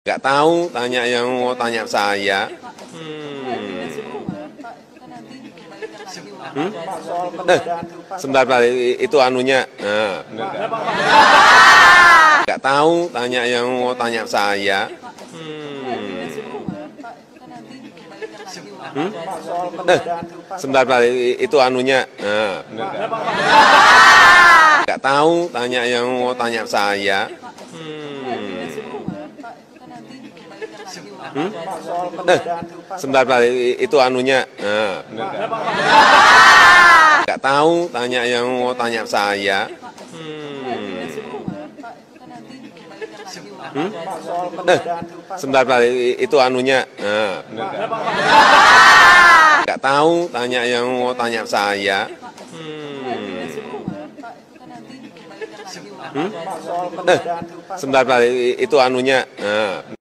Nggak tahu, tanya yang mau tanya saya. Sebentar, Pak, itu anunya. Nah, nggak tahu, tanya yang mau tanya saya. Sebentar, Pak, itu anunya. Nah, nggak tahu, tanya yang mau tanya saya. Sebentar, Pak, itu anunya. Nah, nggak tahu, tanya yang mau tanya saya. Sebentar, Pak, itu anunya. Nah, nggak tahu, tanya yang mau tanya saya. Sebentar, Pak, itu anunya. Nah.